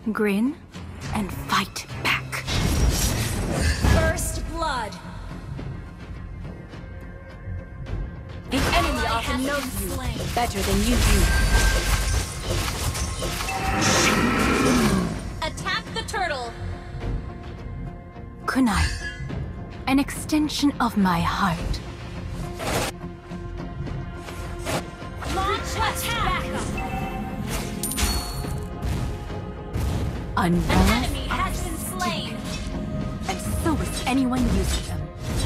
Grin and fight back. First blood. The enemy often knows you better than you do. Attack the turtle. Kunai, an extension of my heart. Launch attack. An Unbalanced enemy has been slain. and so is anyone using them.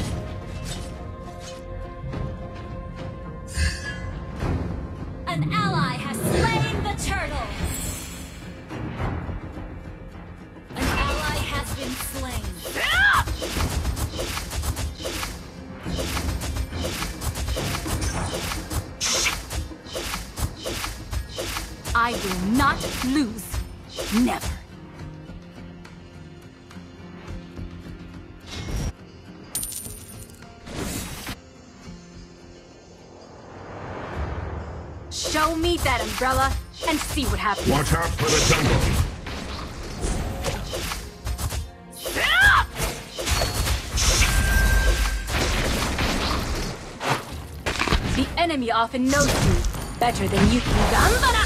An ally has slain the turtle. An ally has been slain. I will not lose. Never. Show me that umbrella and see what happens. Watch out for the jungle. The enemy often knows you better than you can. Gambara!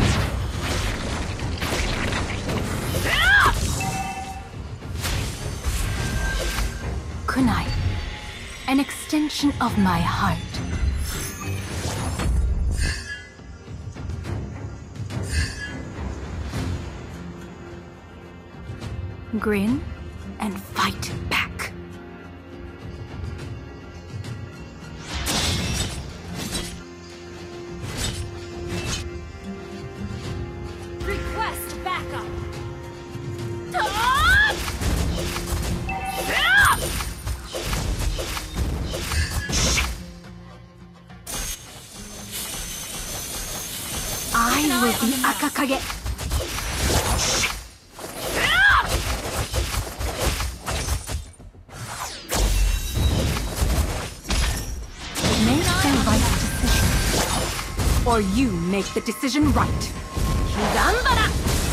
Kunai, an extension of my heart. Grin and fight back. Request backup. I will be Akakage. Make the right decision. Or you make the decision right. Gambara!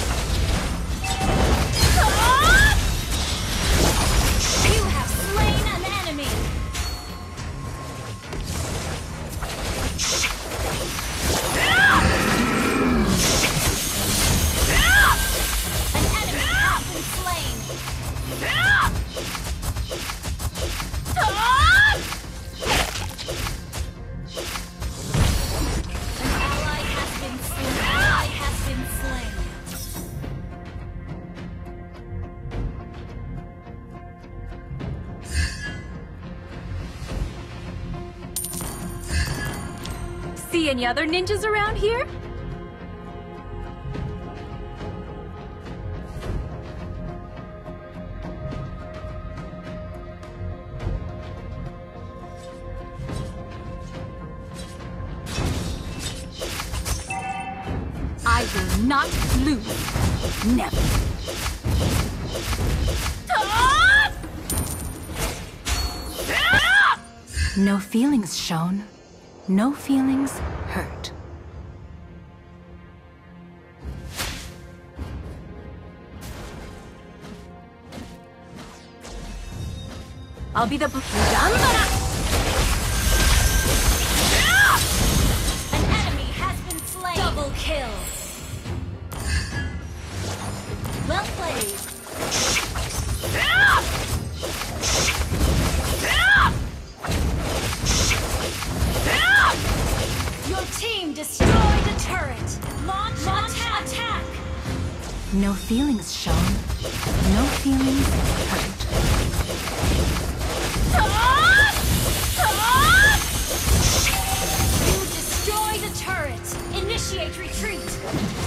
You have slain an enemy. An enemy has been slain. An ally has been slain. Ally has been slain. See any other ninjas around here? I will not lose. Never. No feelings shown. No feelings hurt. I'll be the Gambara! An enemy has been slain. Double kill. Well played. Your team destroyed a turret. Launch attack. No feelings shown. No feelings hurt. You destroyed a turret. Initiate retreat.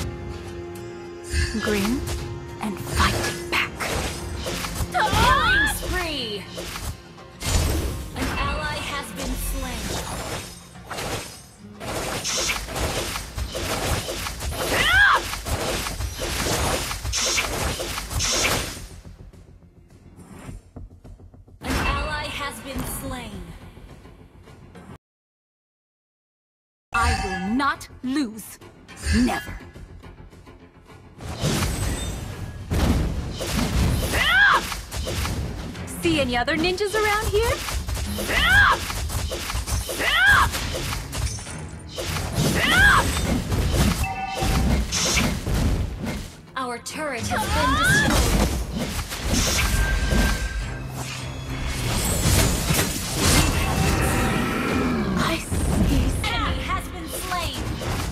Grin and fight back. Killing spree. An ally has been slain. An ally has been slain. I will not lose. Never. See any other ninjas around here? Our turret has been destroyed. I see. Enemy has been slain.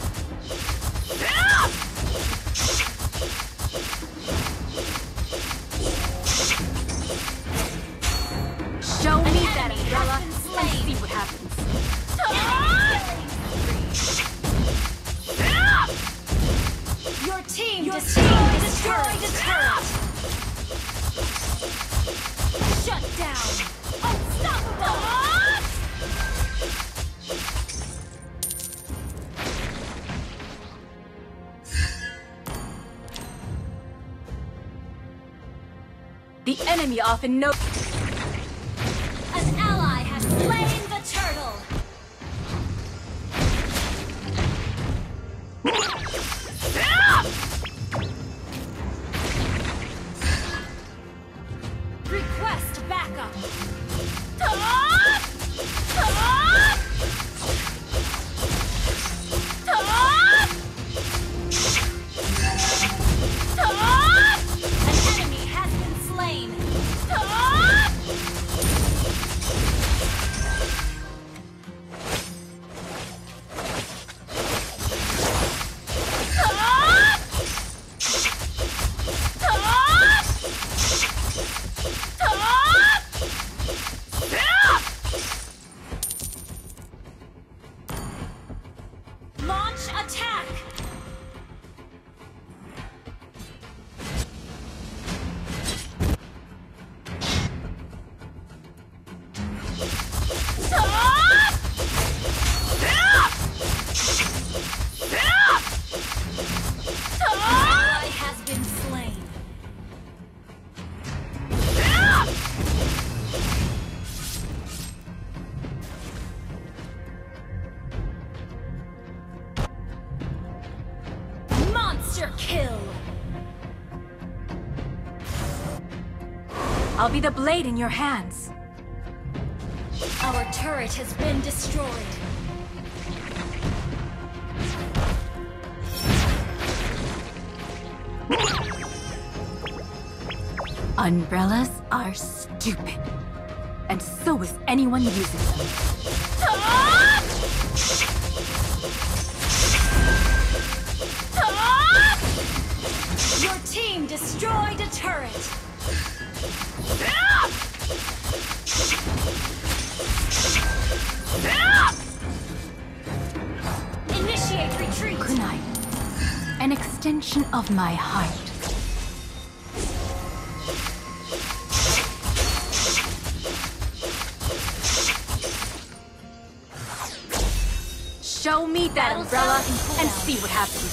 Show me that enemy umbrella has been and slain. see what happens. Your team destroyed the turret. Shut down. Unstoppable. The enemy often knows. An ally has slain the turtle. Request backup. An enemy has been slain. Launch attack. Ally has been slain. Monster kill. I'll be the blade in your hands. Our turret has been destroyed. Umbrellas are stupid. And so is anyone using them. Your team destroyed a turret. Initiate retreat. Kunai, an extension of my heart. Show me that Battle umbrella sounds and loud. see what happens.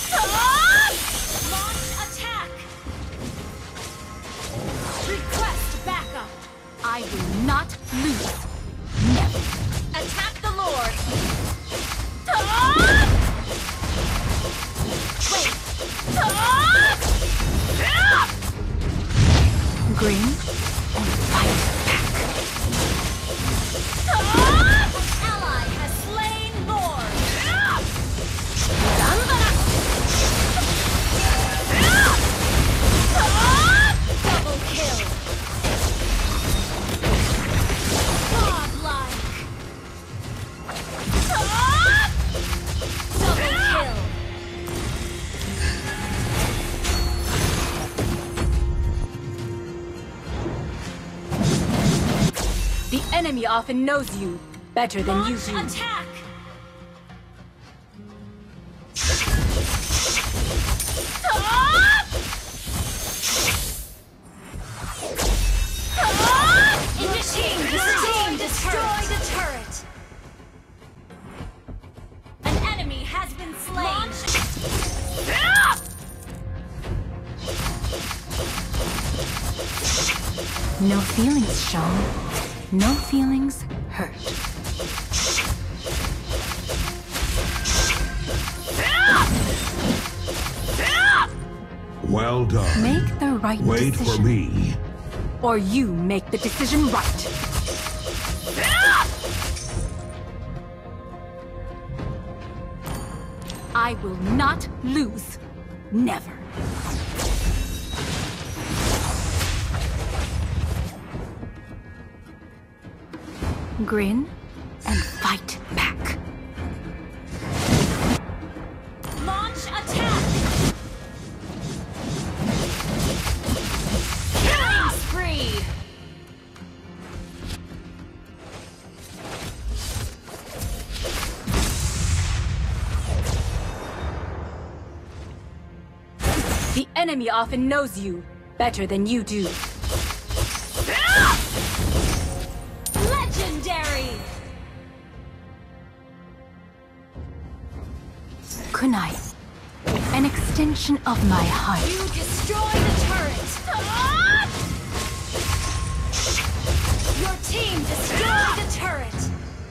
Launch attack. Request backup. I will not lose. Never. Attack the Lord. Wait. Grin and fight back. An ally has slain Lord. Double kill. Godlike. Double kill. The enemy often knows you better than you Launch do. attack. Initiate. Destroy the turret. An enemy has been slain. No feelings shown. No feelings hurt. Well done. Make the right Wait decision. for me. or you make the decision right. I will not lose. Never. Grin and fight back. Launch attack! Killing spree! The enemy often knows you better than you do. Legendary! Kunai, an extension of my heart. You destroy the turret! Your team destroyed the turret!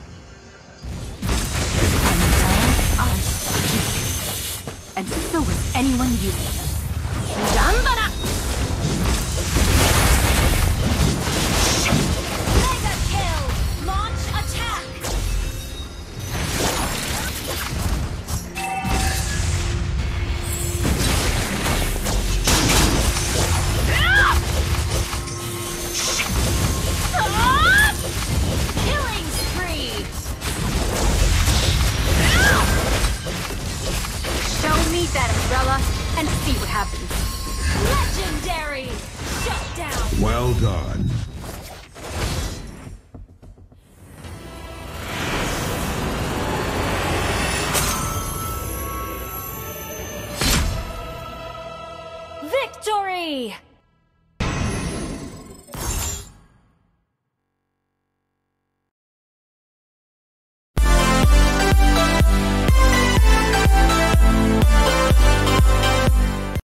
Are stupid. And so is anyone using them. Gambara! Mega kill! Launch attack! Killing spree! Show me that umbrella and see what happens. Legendary! Shut down! Well done. Victory!